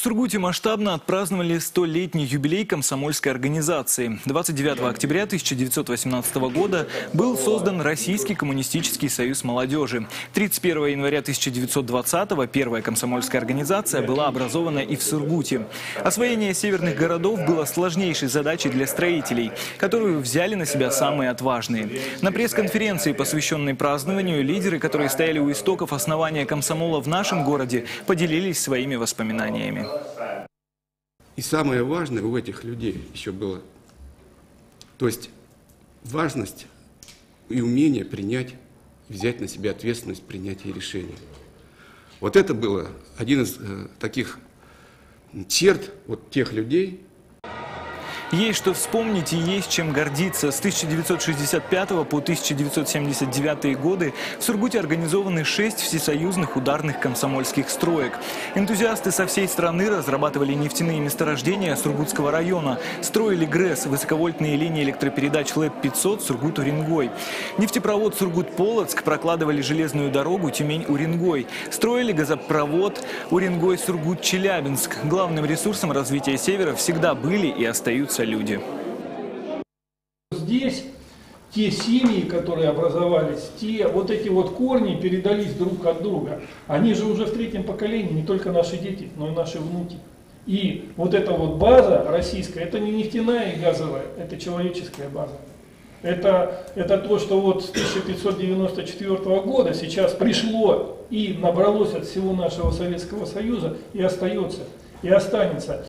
Сургуте масштабно отпраздновали 100-летний юбилей комсомольской организации. 29 октября 1918 года был создан Российский коммунистический союз молодежи. 31 января 1920-го первая комсомольская организация была образована и в Сургуте. Освоение северных городов было сложнейшей задачей для строителей, которую взяли на себя самые отважные. На пресс-конференции, посвященной празднованию, лидеры, которые стояли у истоков основания комсомола в нашем городе, поделились своими воспоминаниями. И самое важное у этих людей еще было, то есть важность и умение принять, взять на себя ответственность принятия решений. Вот это было один из таких черт вот тех людей. Есть что вспомнить и есть чем гордиться. С 1965 по 1979 годы в Сургуте организованы 6 всесоюзных ударных комсомольских строек. Энтузиасты со всей страны разрабатывали нефтяные месторождения Сургутского района, строили ГРЭС, высоковольтные линии электропередач ЛЭП-500 Сургут-Уренгой. Нефтепровод Сургут-Полоцк прокладывали железную дорогу Тюмень-Уренгой. Строили газопровод Уренгой-Сургут-Челябинск. Главным ресурсом развития Севера всегда были и остаются люди. Здесь те семьи, которые образовались, вот эти вот корни передались друг от друга. Они же уже в третьем поколении, не только наши дети, но и наши внуки. И вот эта вот база российская, это не нефтяная и газовая, это человеческая база. Это то, что вот с 1594 года сейчас пришло и набралось от всего нашего Советского Союза и остается, и останется.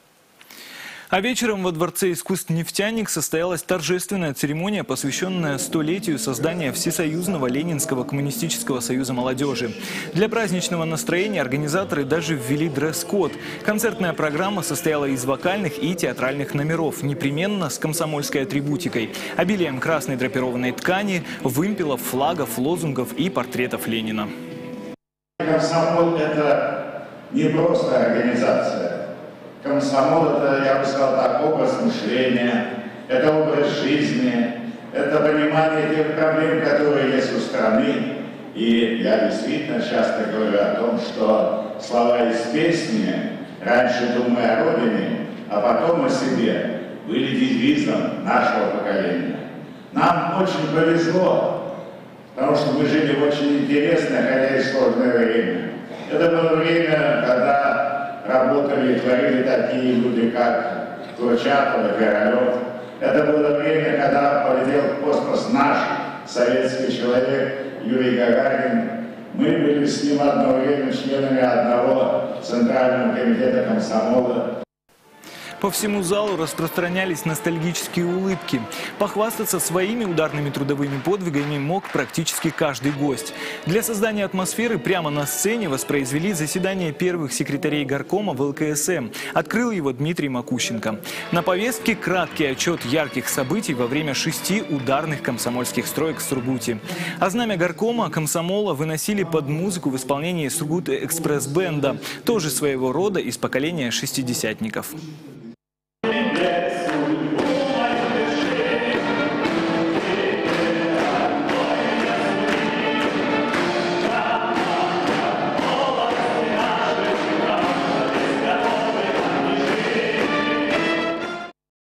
А вечером во Дворце искусств «Нефтяник» состоялась торжественная церемония, посвященная 100-летию создания Всесоюзного Ленинского коммунистического союза молодежи. Для праздничного настроения организаторы даже ввели дресс-код. Концертная программа состояла из вокальных и театральных номеров, непременно с комсомольской атрибутикой, обилием красной драпированной ткани, вымпелов, флагов, лозунгов и портретов Ленина. Комсомол – это не просто организация. Комсомол – это, я бы сказал так, образ мышления, это образ жизни, это понимание тех проблем, которые есть у страны. И я действительно часто говорю о том, что слова из песни «Раньше думай о родине, а потом о себе» были девизом нашего поколения. Нам очень повезло, потому что мы жили в очень интересное, хотя и сложное время. Это было время, когда работали и творили такие люди, как Курчатов и Королев. Это было время, когда полетел в космос наш советский человек Юрий Гагарин. Мы были с ним одно время членами одного Центрального комитета комсомола. По всему залу распространялись ностальгические улыбки. Похвастаться своими ударными трудовыми подвигами мог практически каждый гость. Для создания атмосферы прямо на сцене воспроизвели заседание первых секретарей горкома в ЛКСМ. Открыл его Дмитрий Макущенко. На повестке краткий отчет ярких событий во время 6 ударных комсомольских строек в Сургуте. А знамя горкома комсомола выносили под музыку в исполнении Сургут-экспресс-бенда, тоже своего рода из поколения шестидесятников.